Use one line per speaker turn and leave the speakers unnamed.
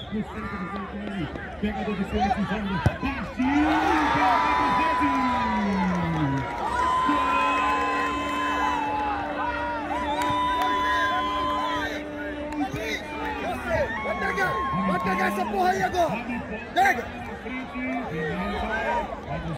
no centro do jogo com ele. Pegador de frente, jogando. Partiu!
Vai pegar essa porra aí agora! Pega!